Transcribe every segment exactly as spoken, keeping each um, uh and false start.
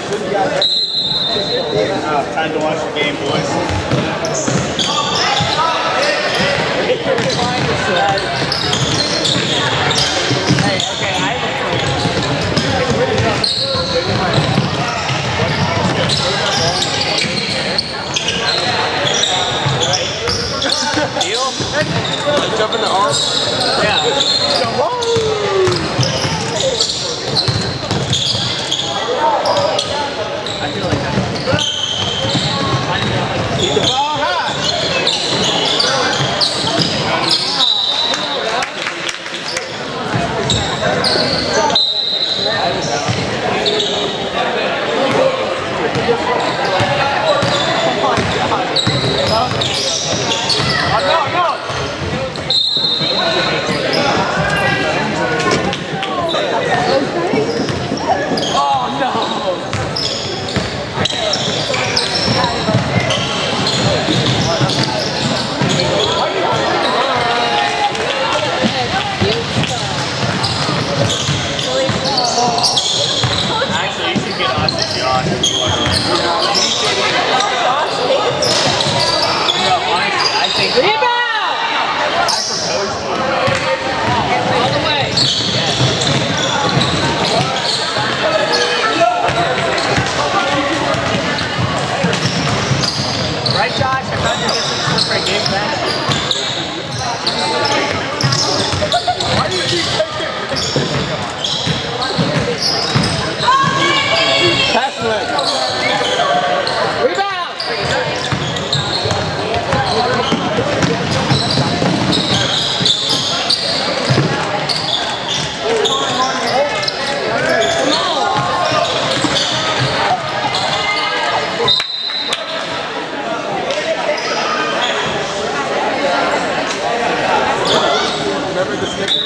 Uh, time to watch the game, boys. Hey, okay, I have a Deal? Jump in the arm? Yeah. Whoa! I feel like that. Keep the ball high. Oh, no, no. Oh, no. Actually, you should get us a Josh if you want to. No, honestly, I think. Rebound! I proposed to him. All the way. Yes. Right, Josh? I thought you were just for a game back. Why do you keep taking pass it. Rebound! Remember the sticker?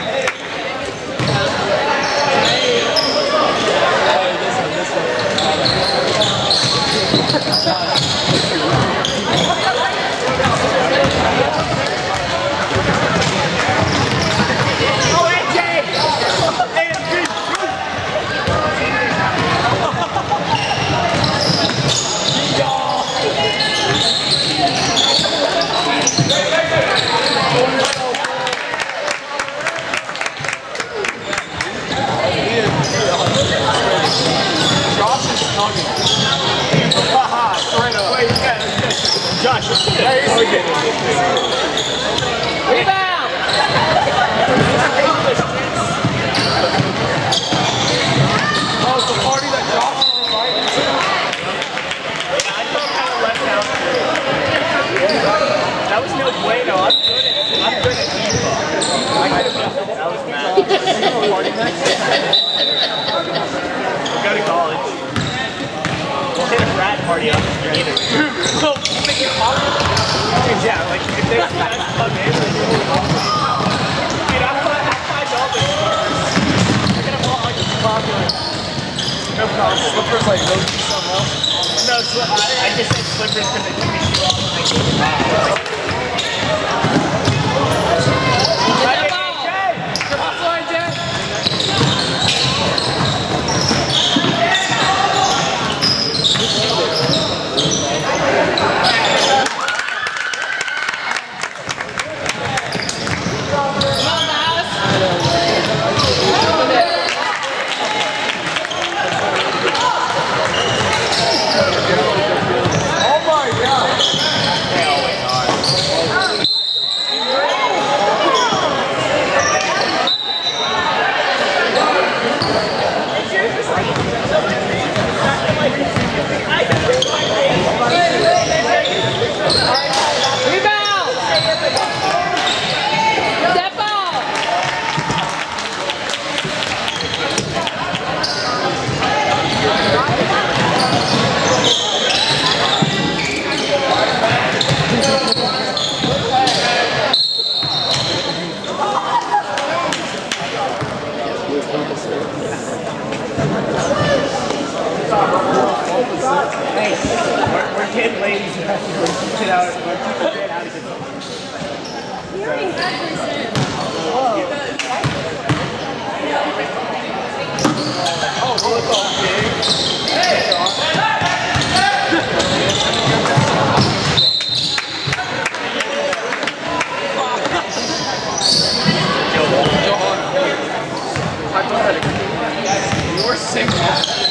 Josh, there you go. Rebound! Oh, it's the party that Josh is inviting to. Yeah, I felt kind of left out. That was no bueno. I'm good at I'm good at FIFA. I could have done that. That was mad. Party next? Go to college. We'll hit a frat party up either. So, make it awkward. Yeah, like if they kind of come in, like you're really awkward. Dude, I'm five dollars first. I'm gonna want like a popular. No problem. Slippers like those do something else? No, so I, I just said slippers because they took me shoe off and I gave it back. Hey, we're, we're kid ladies who have to get out of get out of it. We already had this in. Oh, look all big. Hey!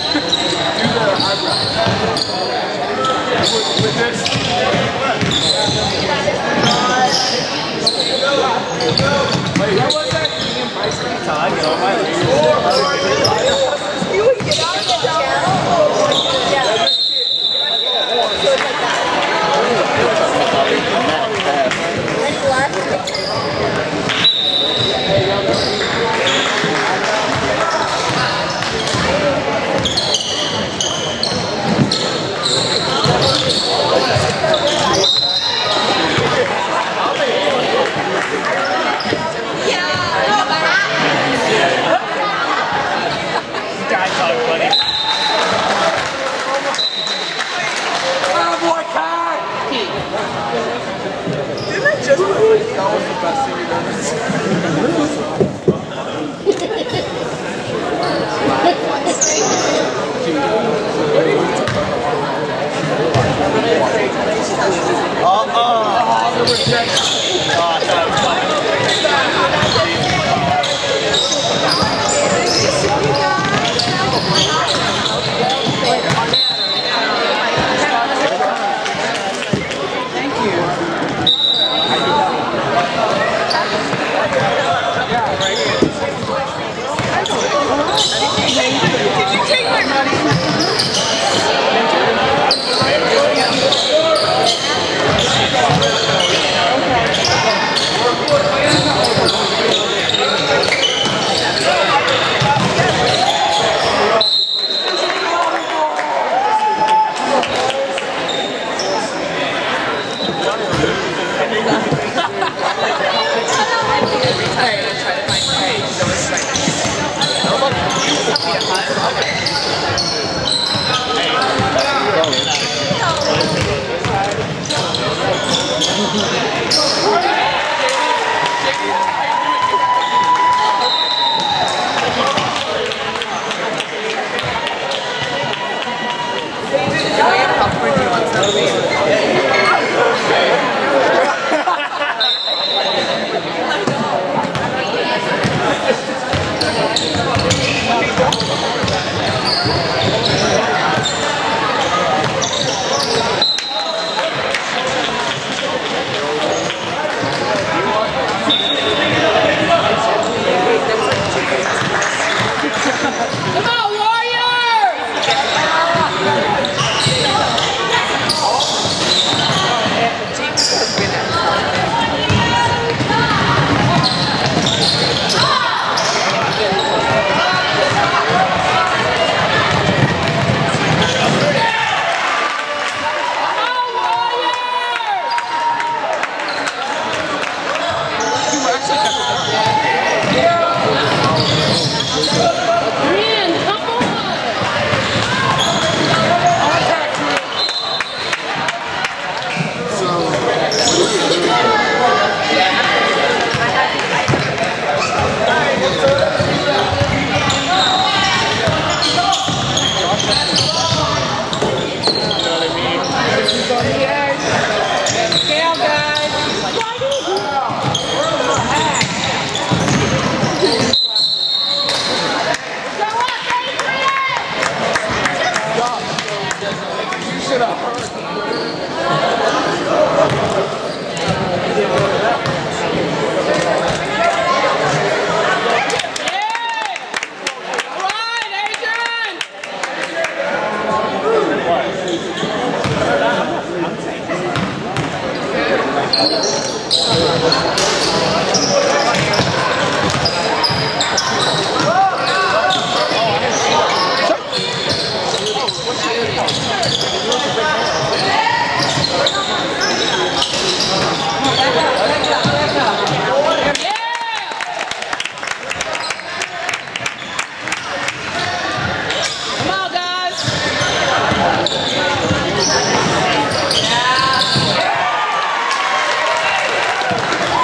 With this. Wait, what was that? Time, get on my lead. You would get out of the channel? Yeah.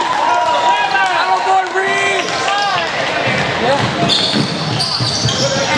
Yeah.